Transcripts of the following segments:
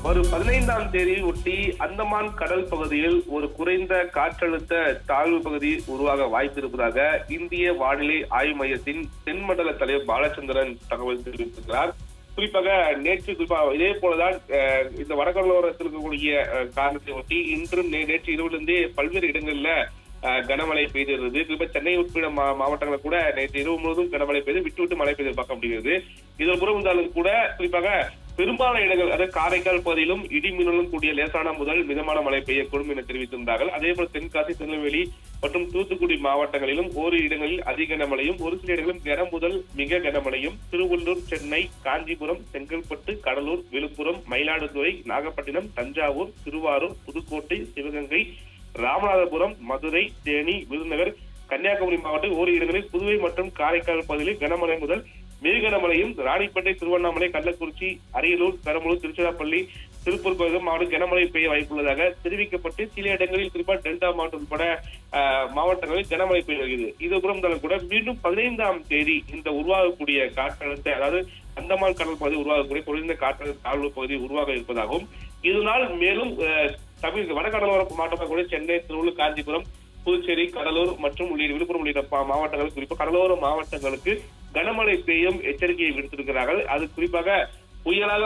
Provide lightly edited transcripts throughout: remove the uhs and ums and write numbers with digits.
வரும் 15ஆம் தேதி ஒட்டி அந்தமான் கடல் பகுதியில் ஒரு குறைந்த காற்றழுத்த தாழ்வு பகுதி உருவாக வாய்ப்பு இருப்பதாக இந்திய வானிலை ஆய்வு மையத்தின் தென்மண்டல தலைவர் பாலச்சந்திரன் தகவல் தெரிவித்திருக்கிறார். குறிப்பாக நேற்று இதே போலதான் இந்த வடகடலோரத்தில் இருக்கக்கூடிய காரணத்தை ஒட்டி இன்றும் நேற்று இரவிலிருந்தே பல்வேறு இடங்கள்ல கனமழை பெய்திருந்தது. குறிப்பாக சென்னை உட்பட மாவட்டங்களில் கூட நேற்று இரவு முழுவதும் கனமழை பெய்து விட்டு மழை பெய்து பார்க்க முடிகிறது. இதன் புறம் இருந்தாலும் கூட குறிப்பாக பெரும்பாலான இடங்கள் அதாவது காரைக்கால் பகுதியிலும் இடி மின்னலும் கூடிய லேசான முதல் மிதமான மழை பெய்யக்கூடும் என தெரிவித்திருந்தார்கள். அதே போல தென்காசி, திருநெல்வேலி மற்றும் தூத்துக்குடி மாவட்டங்களிலும் ஓரிரு இடங்களில் அதிக கனமழையும், ஒரு சில இடங்களிலும் கன முதல் மிக கனமழையும், திருவள்ளூர், சென்னை, காஞ்சிபுரம், செங்கல்பட்டு, கடலூர், விழுப்புரம், மயிலாடுதுறை, நாகப்பட்டினம், தஞ்சாவூர், திருவாரூர், புதுக்கோட்டை, சிவகங்கை, ராமநாதபுரம், மதுரை, தேனி, விருதுநகர், கன்னியாகுமரி மாவட்டம் ஓரிரு இடங்களில், புதுவை மற்றும் காரைக்கால் பகுதியில் கனமழை முதல் மிக கனமழையும், ராணிப்பேட்டை, திருவண்ணாமலை, கள்ளக்குறிச்சி, அரியலூர், பெரம்பலூர், திருச்சிராப்பள்ளி, திருப்பூர் பகுதியில் மாவட்டம் கனமழை பெய்ய வாய்ப்புள்ளதாக தெரிவிக்கப்பட்டு சில இடங்களில் குறிப்பாக டெல்டா மாவட்டம் உட்பட மாவட்டங்களில் கனமழை பெய்ய வருகிறது. இதுபுறம் கூட மீண்டும் 15ஆம் தேதி இந்த உருவாகக்கூடிய காற்றழுத்த அதாவது அந்தமான் கடல் பகுதி உருவாகக்கூடிய குறைந்த காற்றழுத்த தாழ்வு பகுதி உருவாக இருப்பதாகவும் இதனால் மேலும் வடகடலோர மாவட்டமாக கூட சென்னை, திருவள்ளூர், காஞ்சிபுரம், புதுச்சேரி, கடலூர் மற்றும் விழுப்புரம் உள்ளிட்ட மாவட்டங்கள் குறிப்பாக கடலோர மாவட்டங்களுக்கு கனமழை பெய்யும் எச்சரிக்கையை விடுத்திருக்கிறார்கள். அது குறிப்பாக புயலாக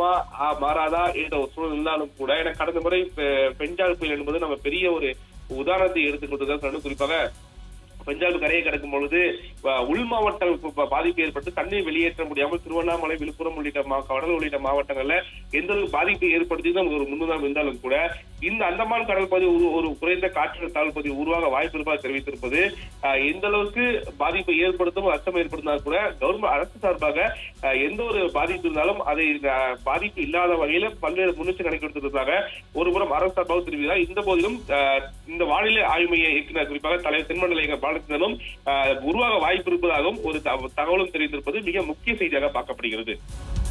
மாறாதா என்ற ஒரு சூழல் இருந்தாலும் கூட என கடந்த முறை பெஞ்சால் புயல் என்பது நம்ம பெரிய ஒரு உதாரணத்தை எடுத்துக்கொண்டது. குறிப்பாக பெஞ்சால் கரையை கடக்கும் பொழுது உள் மாவட்டங்களுக்கு பாதிப்பு ஏற்பட்டு தண்ணீர் வெளியேற்ற முடியாமல் திருவண்ணாமலை, விழுப்புரம் உள்ளிட்ட கடலூர் உள்ளிட்ட மாவட்டங்கள்ல எந்த அளவுக்கு பாதிப்பை ஏற்படுத்தி ஒரு முன்னுதாரணம் இருந்தாலும் கூட இந்த அந்தமான் கடல் பகுதி ஒரு குறைந்த காற்றழுத்த தாழ்வு பகுதி உருவாக வாய்ப்பு இருப்பதாக தெரிவித்திருப்பது எந்த அளவுக்கு பாதிப்பை ஏற்படுத்தும் அச்சம் ஏற்படுத்தினால் கூட கவர்மெண்ட் அரசு சார்பாக எந்த ஒரு பாதிப்பு இருந்தாலும் அதை பாதிப்பு இல்லாத வகையில பல்வேறு முன்னெச்சரிக்கை கொடுத்திருப்பதாக ஒருபுறம் அரசு சார்பாக தெரிவித்தார். இந்த போதிலும் இந்த வானிலை ஆய்வு மைய இயக்குநர் குறிப்பாக தலைவர் தென்மண்டல பாலச்சந்திரனும் உருவாக வாய்ப்பு இருப்பதாகவும் ஒரு தகவலும் தெரிவித்திருப்பது மிக முக்கிய செய்தியாக பார்க்கப்படுகிறது.